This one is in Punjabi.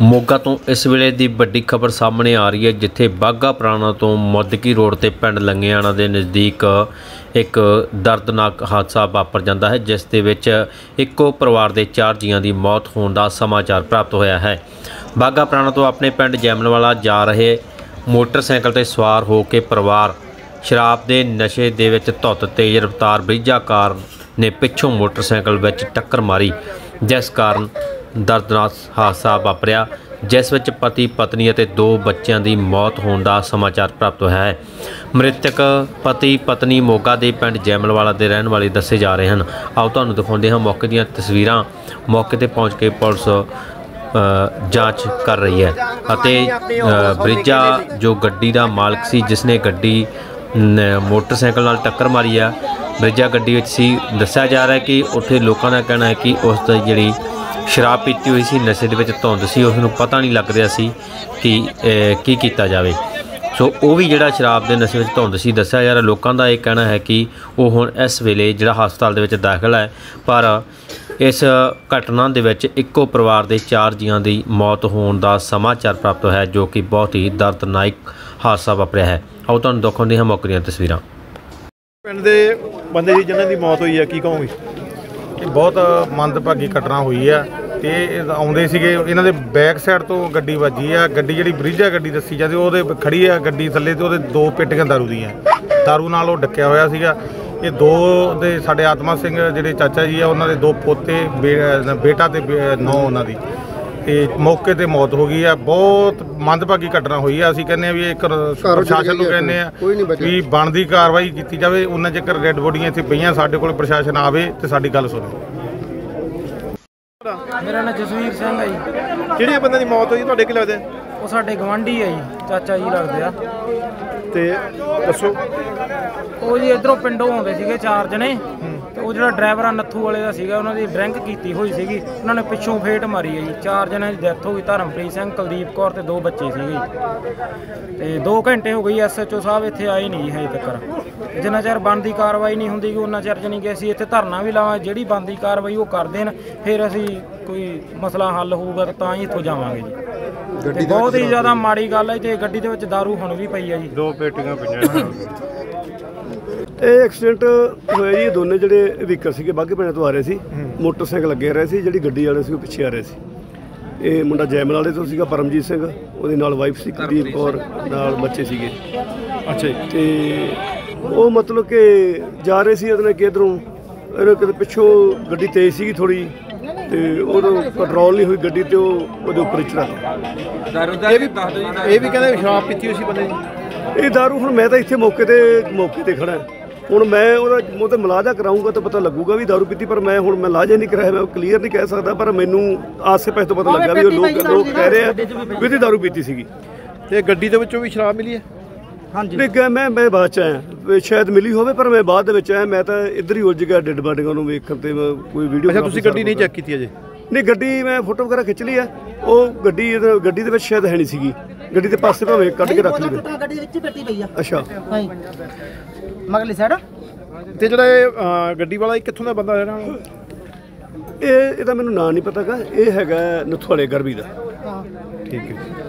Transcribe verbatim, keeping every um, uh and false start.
ਮੋਗਾ ਤੋਂ ਇਸ ਵੇਲੇ ਦੀ ਵੱਡੀ ਖਬਰ ਸਾਹਮਣੇ ਆ ਰਹੀ ਹੈ, ਜਿੱਥੇ ਬਾਘਾ ਪੁਰਾਣਾ ਤੋਂ ਮੁੱਦਕੀ ਰੋਡ ਤੇ ਪਿੰਡ ਲੰਗਿਆਣਾ ਦੇ ਨਜ਼ਦੀਕ ਇੱਕ ਦਰਦਨਾਕ ਹਾਦਸਾ ਵਾਪਰ ਜਾਂਦਾ ਹੈ, ਜਿਸ ਦੇ ਵਿੱਚ ਇੱਕੋ ਪਰਿਵਾਰ ਦੇ ਚਾਰ ਜੀਆਂ ਦੀ ਮੌਤ ਹੋਣ ਦਾ ਸਮਾਚਾਰ ਪ੍ਰਾਪਤ ਹੋਇਆ ਹੈ। ਬਾਘਾ ਪੁਰਾਣਾ ਤੋਂ ਆਪਣੇ ਪਿੰਡ ਜੈਮਲਵਾਲਾ ਜਾ ਰਹੇ ਮੋਟਰਸਾਈਕਲ ਤੇ ਸਵਾਰ ਹੋ ਕੇ ਪਰਿਵਾਰ ਸ਼ਰਾਬ ਦੇ ਨਸ਼ੇ ਦੇ ਵਿੱਚ ਧੁੱਤ ਤੇਜ਼ ਰਫ਼ਤਾਰ ਬਰੀਜਾ ਕਾਰ ਨੇ ਪਿੱਛੋਂ ਮੋਟਰਸਾਈਕਲ ਵਿੱਚ ਟੱਕਰ ਮਾਰੀ, जिस कारण दर्दनाक हादसा वापरिया, जिस विच पति पत्नी और दो बच्चों की मौत होने का समाचार प्राप्त होया है। मृतक पति पत्नी मोगा के पिंड जैमलवाला के रहने वाले दसे जा रहे हैं। आओ तुहानूं दिखाउंदे हां मौके दीयां तस्वीरां। मौके ते पहुँच के पुलिस जांच कर रही है अते ब्रिजा जो गड्डी का मालिक सी, जिसने गड्डी मोटरसाइकिल नाल टक्कर मारी है, ब्रिजा गड्डी विच सी। दस्सिया जा रहा है कि उत्थे लोगों का कहना है कि उस दी जिहड़ी शराब पीती हुई सी, नशे दे विच धुंद सी, उसनूं पता नहीं लग रहा सी कि की कीता जावे। सो वो भी जिहड़ा शराब के नशे में धुंद सी। दस्सिया जा रहा लोगों का यह कहना है कि वो हुण इस वेले जिहड़ा हस्पताल दे विच दाखिल है, पर इस घटना दे विच इक्को परिवार के चार जियां की मौत होने का समाचार प्राप्त होया है, जो कि बहुत ही दर्दनाक हादसा वापरिया है। आओ तुहानूं दिखाउंदे हां मौके दीयां तस्वीरां। पिंड दे बंदे जी जिन्हां दी मौत हुई है, की कहोगे? ये बहुत मंदभागी घटना हुई है। ते आउंदे सीगे, इन्हां दे बैक साइड तो गड्डी वजी है। गड्डी जिहड़ी ब्रिजा गड्डी दस्सी जाती ओहदे खड़ी है गड्डी थल्ले, ते ओहदे दो पेटियां दारू दीयां दारू नाल ओह डक्किया होया सीगा। ये दो दे साडे आत्मा सिंह जिहड़े चाचा जी आ, उन्हां दे दो पोते बे, बेटा ते नौ उन्हां दी ते मौके ते मौत हो गई है। बहुत मंदभागी घटना हुई है। असीं कहने भी एक प्रशासन नूं कहने भी बनदी कार्रवाई की जाए। उन्ना चेकर रैड बॉडियां इत्थे पईयां, साडे कोल प्रशासन आवे ते साडी गल सुणे। मेरा नाम जसवीर सिंह है जी। किहड़े बंदे दी मौत हुई तुहाडे की लगदा? वो साडे गवांढी है जी, चाचा जी लगदे आ। ते दसो। ਉਹ ਜੀ ਇੱਧਰੋਂ ਪਿੰਡੋਂ ਆਉਂਦੇ ਸੀਗੇ ਚਾਰ ਜਣੇ, ਤੇ ਉਹ ਜਿਹੜਾ ਡਰਾਈਵਰ ਆ ਨੱਥੂ ਵਾਲੇ ਦਾ ਸੀਗਾ, ਉਹਨਾਂ ਦੀ ਡਰਿੰਕ ਕੀਤੀ ਹੋਈ ਸੀਗੀ। ਉਹਨਾਂ ਨੇ ਪਿੱਛੋਂ ਫੇਟ ਮਾਰੀ ਹੈ ਜੀ। ਚਾਰ ਜਣਿਆਂ ਦੀ ਡੈਥ ਹੋ ਗਈ, ਧਰਮਪ੍ਰੀਤ ਸਿੰਘ, ਕੁਲਦੀਪ ਕੌਰ ਤੇ ਦੋ ਬੱਚੇ ਸੀਗੇ। ਤੇ ਦੋ ਘੰਟੇ ਹੋ ਗਈ, ਐਸ ਐਚ ਓ ਸਾਹਿਬ ਇੱਥੇ ਆਏ ਨਹੀਂ ਹਜੇ ਤੱਕ। ਜਿੰਨਾ ਚਿਰ ਬਣਦੀ ਕਾਰਵਾਈ ਨਹੀਂ ਹੁੰਦੀ ਉਹਨਾਂ ਚਿਰ ਜਾਣੀ ਕਿ ਅਸੀਂ ਇੱਥੇ ਧਰਨਾ ਵੀ ਲਾਵਾਂ, ਜਿਹੜੀ ਬਣਦੀ ਕਾਰਵਾਈ ਉਹ ਕਰ ਦੇਣ, ਫਿਰ ਅਸੀਂ ਕੋਈ ਮਸਲਾ ਹੱਲ ਹੋਊਗਾ ਤਾਂ ਹੀ ਇੱਥੋਂ ਜਾਵਾਂਗੇ ਜੀ। ਤੇ ਬਹੁਤ ਹੀ ਜ਼ਿਆਦਾ ਮਾੜੀ ਗੱਲ ਹੈ। ਤੇ ਗੱਡੀ ਦੇ ਵਿੱਚ ਦਾਰੂ ਹੁਣ ਵੀ ਪਈ ਹੈ ਜੀ, ਦੋ ਪੇਟੀਆਂ ਪਈਆਂ। ਇਹ ਐਕਸੀਡੈਂਟ ਹੋਇਆ ਜੀ, ਦੋਨੇ ਜਿਹੜੇ ਵਹੀਕਲ ਸੀਗੇ ਬਾਘੇ ਪਿੰਡ ਤੋਂ ਆ ਰਹੇ ਸੀ, ਮੋਟਰਸਾਈਕਲ ਲੱਗੇ ਰਹੇ ਸੀ। ਜਿਹੜੀ ਗੱਡੀ ਵਾਲੇ ਸੀ ਉਹ ਪਿੱਛੇ ਆ ਰਹੇ ਸੀ। ਇਹ ਮੁੰਡਾ ਜੈਮਲ ਵਾਲੇ ਤੋਂ ਸੀਗਾ, ਪਰਮਜੀਤ ਸਿੰਘ, ਉਹਦੇ ਨਾਲ ਵਾਈਫ ਸੀ ਕੁਲਦੀਪ ਕੌਰ, ਨਾਲ ਬੱਚੇ ਸੀਗੇ। ਅੱਛਾ ਜੀ। ਤੇ ਉਹ ਮਤਲਬ ਕਿ ਜਾ ਰਹੇ ਸੀ ਉਹਦੇ ਨਾਲ ਕਿ ਇੱਧਰੋਂ ਇਹਨੇ ਕਿਤੇ ਪਿੱਛੋਂ ਗੱਡੀ ਤੇਜ਼ ਸੀਗੀ ਥੋੜ੍ਹੀ, ਤੇ ਉਦੋਂ ਕੰਟਰੋਲ ਨਹੀਂ ਹੋਈ ਗੱਡੀ, ਤੇ ਉਹ ਉਹਦੇ ਉੱਪਰ ਚੜਾ ਇਹ ਵੀ ਇਹ ਵੀ ਕਹਿੰਦੇ ਸ਼ਰਾਬ ਪੀਤੀ ਹੋਈ ਸੀ ਬੰਦੇ ਦੀ। ਇਹ ਦਾਰੂ ਹੁਣ ਮੈਂ ਤਾਂ ਇੱਥੇ ਮੌਕੇ ਤੇ ਮੌਕੇ ਤੇ ਖੜਾ, ਹੁਣ ਮੈਂ ਉਹਦਾ ਮੂੰਹ ਤੇ ਮਲਾਜਾ ਕਰਾਊਂਗਾ ਤਾਂ ਪਤਾ ਲੱਗੂਗਾ ਵੀ ਦਾਰੂ ਪੀਤੀ, ਪਰ ਮੈਂ ਹੁਣ ਮੈਂ ਲਾਜਾ ਨਹੀਂ ਕਰਾਇਆ, ਮੈਂ ਕਲੀਅਰ ਨਹੀਂ ਕਹਿ ਸਕਦਾ। ਪਰ ਮੈਨੂੰ ਆਸੇ ਪਾਸੇ ਤੋਂ ਪਤਾ ਲੱਗਾ ਵੀ ਉਹ ਲੋਕ ਲੋਕ ਕਹਿ ਰਹੇ ਆ ਵੀ ਇਹਦੀ ਦਾਰੂ ਪੀਤੀ ਸੀਗੀ। ਤੇ ਗੱਡੀ ਦੇ ਵਿੱਚੋਂ ਵੀ ਸ਼ਰਾਬ ਮਿਲੀ ਹੈ? ਹਾਂਜੀ। ਨਹੀਂ, ਮੈਂ ਮੈਂ ਬਾਅਦ ਚ ਆਇਆ, ਸ਼ਾਇਦ ਮਿਲੀ ਹੋਵੇ, ਪਰ ਮੈਂ ਬਾਅਦ ਦੇ ਵਿੱਚ ਆਇਆ। ਮੈਂ ਤਾਂ ਇੱਧਰ ਹੀ ਉਲਝ ਗਿਆ ਡੈਡ ਬਾਡੀਆਂ ਨੂੰ ਵੇਖਣ ਤੇ ਕੋਈ ਵੀਡੀਓ। ਅੱਛਾ, ਤੁਸੀਂ ਗੱਡੀ ਨਹੀਂ ਚੈੱਕ ਕੀਤੀ ਅਜੇ? ਨਹੀਂ, ਗੱਡੀ ਮੈਂ ਫੋਟੋ ਵਗੈਰਾ ਖਿੱਚ ਲਈ ਆ। ਉਹ ਗੱਡੀ ਗੱਡੀ ਦੇ ਵਿੱਚ ਸ਼ਾਇਦ ਹੈ ਨਹੀਂ ਸੀਗੀ, ਗੱਡੀ ਦੇ ਪਾਸੇ ਭਾਵੇਂ ਕੱਢ ਕੇ ਰੱਖ ਲਈ। ਗੱਡੀ ਦੇ ਵਿੱਚ ਪੱਟੀ ਪਈ ਆ। ਅੱਛਾ, ਮਗਲੀ ਸਾਈਡ। ਤੇ ਜਿਹੜਾ ਇਹ ਗੱਡੀ ਵਾਲਾ ਕਿੱਥੋਂ ਦਾ ਬੰਦਾ ਜਿਹੜਾ? ਇਹ ਇਹਦਾ ਮੈਨੂੰ ਨਾਂ ਨਹੀਂ ਪਤਾ ਗਾ। ਇਹ ਹੈਗਾ ਨੱਥੂ ਵਾਲੇ ਗਰਬੀ ਦਾ। ਠੀਕ ਹੈ।